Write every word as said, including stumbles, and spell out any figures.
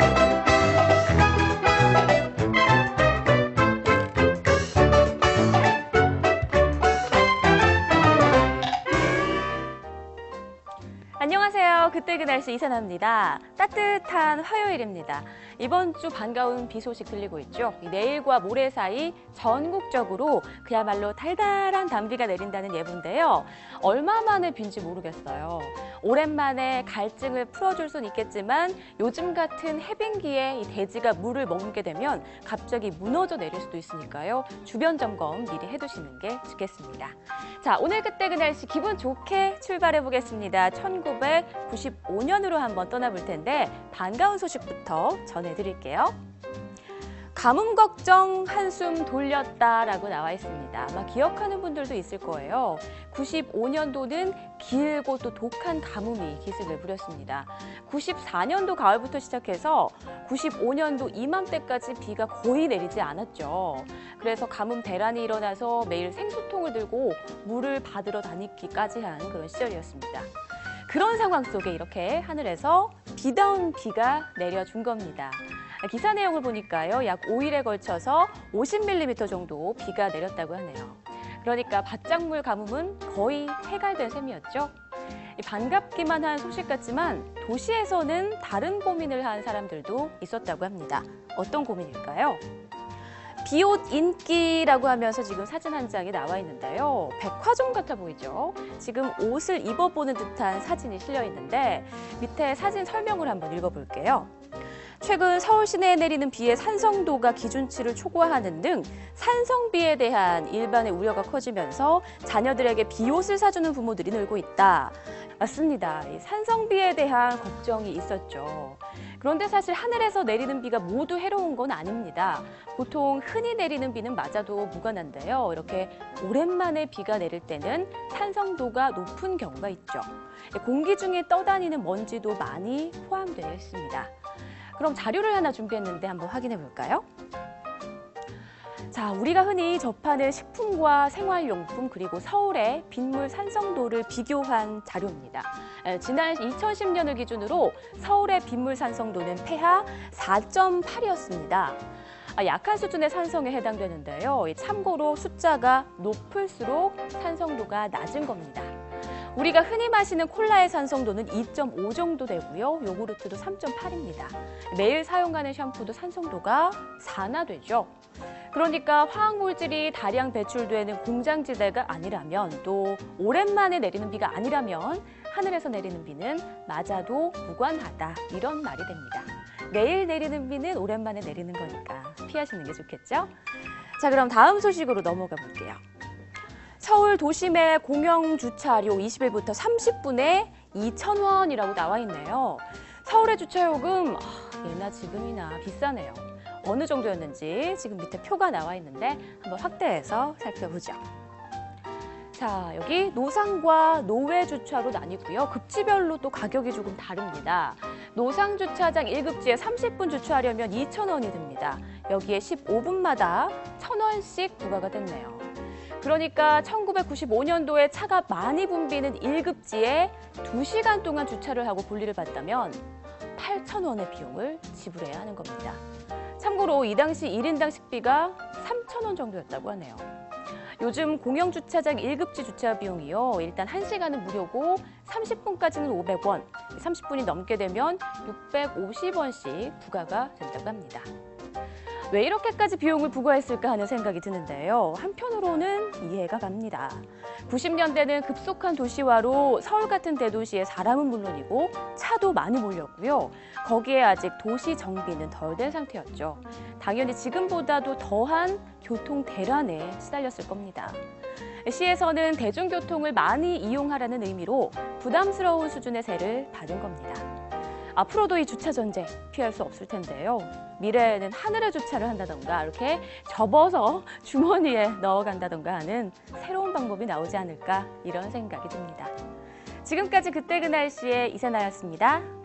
안녕하세요. 그때 그 날씨 이선아입니다. 따뜻한 화요일입니다. 이번 주 반가운 비 소식 들리고 있죠. 내일과 모레 사이 전국적으로 그야말로 달달한 단비가 내린다는 예보인데요. 얼마 만에 빈지 모르겠어요. 오랜만에 갈증을 풀어줄 수는 있겠지만 요즘 같은 해빙기에 이 대지가 물을 머금게 되면 갑자기 무너져 내릴 수도 있으니까요. 주변 점검 미리 해두시는 게 좋겠습니다. 자, 오늘 그때 그 날씨 기분 좋게 출발해 보겠습니다. 천구백구십오 년으로 한번 떠나볼 텐데 반가운 소식부터 전해드릴게요. 가뭄 걱정 한숨 돌렸다라고 나와 있습니다. 아마 기억하는 분들도 있을 거예요. 구십오 년도는 길고 또 독한 가뭄이 기승을 부렸습니다. 구십사 년도 가을부터 시작해서 구십오 년도 이맘때까지 비가 거의 내리지 않았죠. 그래서 가뭄 대란이 일어나서 매일 생수통을 들고 물을 받으러 다니기까지 한 그런 시절이었습니다. 그런 상황 속에 이렇게 하늘에서 비다운 비가 내려준 겁니다. 기사 내용을 보니까요, 약 오 일에 걸쳐서 오십 밀리미터 정도 비가 내렸다고 하네요. 그러니까 바짝물 가뭄은 거의 해갈된 셈이었죠. 반갑기만 한 소식 같지만 도시에서는 다른 고민을 한 사람들도 있었다고 합니다. 어떤 고민일까요? 비옷 인기라고 하면서 지금 사진 한 장이 나와 있는데요. 백화점 같아 보이죠? 지금 옷을 입어보는 듯한 사진이 실려 있는데 밑에 사진 설명을 한번 읽어볼게요. 최근 서울 시내에 내리는 비의 산성도가 기준치를 초과하는 등 산성비에 대한 일반의 우려가 커지면서 자녀들에게 비옷을 사주는 부모들이 늘고 있다. 맞습니다. 이 산성비에 대한 걱정이 있었죠. 그런데 사실 하늘에서 내리는 비가 모두 해로운 건 아닙니다. 보통 흔히 내리는 비는 맞아도 무관한데요. 이렇게 오랜만에 비가 내릴 때는 산성도가 높은 경우가 있죠. 공기 중에 떠다니는 먼지도 많이 포함되어 있습니다. 그럼 자료를 하나 준비했는데 한번 확인해 볼까요? 자, 우리가 흔히 접하는 식품과 생활용품 그리고 서울의 빗물 산성도를 비교한 자료입니다. 지난 이천십 년을 기준으로 서울의 빗물 산성도는 폐하 사 점 팔이었습니다. 약한 수준의 산성에 해당되는데요. 참고로 숫자가 높을수록 산성도가 낮은 겁니다. 우리가 흔히 마시는 콜라의 산성도는 이 점 오 정도 되고요. 요구르트도 삼 점 팔입니다. 매일 사용하는 샴푸도 산성도가 사나 되죠. 그러니까 화학물질이 다량 배출되는 공장지대가 아니라면 또 오랜만에 내리는 비가 아니라면 하늘에서 내리는 비는 맞아도 무관하다 이런 말이 됩니다. 매일 내리는 비는 오랜만에 내리는 거니까 피하시는 게 좋겠죠? 자, 그럼 다음 소식으로 넘어가 볼게요. 서울 도심의 공영 주차료 이십 일부터 삼십 분에 이천 원이라고 나와 있네요. 서울의 주차요금 아, 예나 지금이나 비싸네요. 어느 정도였는지 지금 밑에 표가 나와 있는데 한번 확대해서 살펴보죠. 자, 여기 노상과 노외 주차로 나뉘고요. 급지별로 또 가격이 조금 다릅니다. 노상 주차장 일 급지에 삼십 분 주차하려면 이천 원이 듭니다. 여기에 십오 분마다 천 원씩 부과가 됐네요. 그러니까 천구백구십오 년도에 차가 많이 붐비는 일 급지에 두 시간 동안 주차를 하고 볼일을 봤다면 팔천 원의 비용을 지불해야 하는 겁니다. 참고로 이 당시 일 인당 식비가 삼천 원 정도였다고 하네요. 요즘 공영주차장 일 급지 주차 비용이요. 일단 한 시간은 무료고 삼십 분까지는 오백 원, 삼십 분이 넘게 되면 육백오십 원씩 부과가 된다고 합니다. 왜 이렇게까지 비용을 부과했을까 하는 생각이 드는데요. 한편으로는 이해가 갑니다. 구십 년대는 급속한 도시화로 서울 같은 대도시에 사람은 물론이고 차도 많이 몰렸고요. 거기에 아직 도시 정비는 덜 된 상태였죠. 당연히 지금보다도 더한 교통 대란에 시달렸을 겁니다. 시에서는 대중교통을 많이 이용하라는 의미로 부담스러운 수준의 세를 받은 겁니다. 앞으로도 이 주차 전쟁 피할 수 없을 텐데요. 미래에는 하늘에 주차를 한다던가 이렇게 접어서 주머니에 넣어간다던가 하는 새로운 방법이 나오지 않을까 이런 생각이 듭니다. 지금까지 그때 그 날씨의 이세나였습니다.